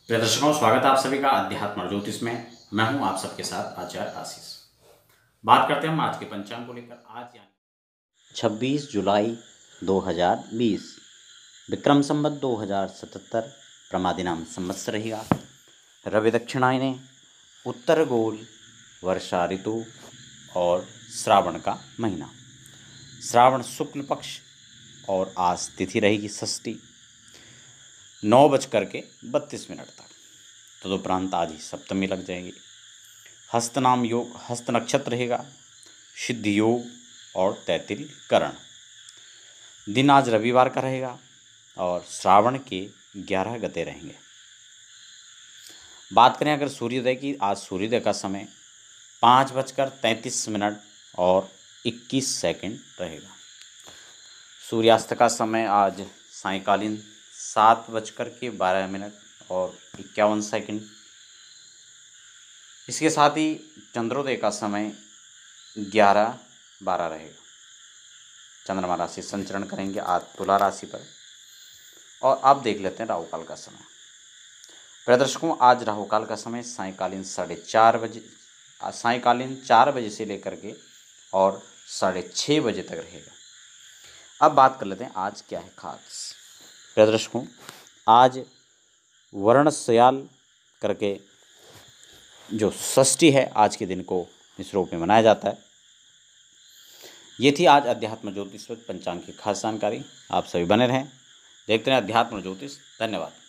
प्रिय दर्शकों, स्वागत है आप सभी का अध्यात्म ज्योतिष में। मैं हूं आप सबके साथ आचार्य आशीष। बात करते हैं हम आज के पंचांग को लेकर। आज यानी 26 जुलाई 2020 विक्रम संवत 2077 प्रमादिनाम संवत्सर रहेगा। रवि दक्षिणायने, उत्तर गोल, वर्षा ऋतु और श्रावण का महीना। श्रावण शुक्ल पक्ष और आज तिथि रहेगी षष्ठी 9:32 तक। तदुपरांत आज ही सप्तमी लग जाएगी। हस्त नाम योग, हस्त नक्षत्र रहेगा, सिद्ध योग और तैतिल करण। दिन आज रविवार का रहेगा और श्रावण के 11 गते रहेंगे। बात करें अगर सूर्योदय की, आज सूर्योदय का समय 5:33 और 21 रहेगा। सूर्यास्त का समय आज सायंकालीन 7:12 और 51। इसके साथ ही चंद्रोदय का समय 11:12 रहेगा। चंद्रमा राशि संचरण करेंगे आज तुला राशि पर। और अब देख लेते हैं राहुकाल का समय। प्रिय दर्शकों, आज राहुकाल का समय सायंकालीन 4 बजे से लेकर के और 6:30 बजे तक रहेगा। अब बात कर लेते हैं आज क्या है खास। प्रिय दर्शकों, आज वर्णस्याल करके जो षष्ठी है, आज के दिन को इस रूप में मनाया जाता है। ये थी आज अध्यात्म ज्योतिष पंचांग की खास जानकारी। आप सभी बने रहें, देखते रहें अध्यात्म ज्योतिष। धन्यवाद।